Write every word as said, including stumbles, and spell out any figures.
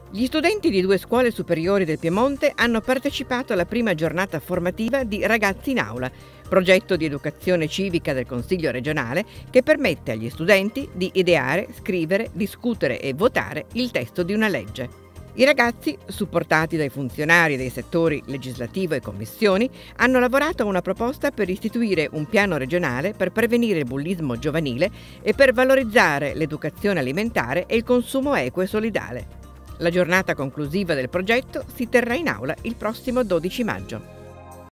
Gli studenti di due scuole superiori del Piemonte hanno partecipato alla prima giornata formativa di Ragazzi in Aula, progetto di educazione civica del Consiglio regionale che permette agli studenti di ideare, scrivere, discutere e votare il testo di una legge. I ragazzi, supportati dai funzionari dei settori legislativo e commissioni, hanno lavorato a una proposta per istituire un piano regionale per prevenire il bullismo giovanile e per valorizzare l'educazione alimentare e il consumo equo e solidale. La giornata conclusiva del progetto si terrà in aula il prossimo dodici maggio.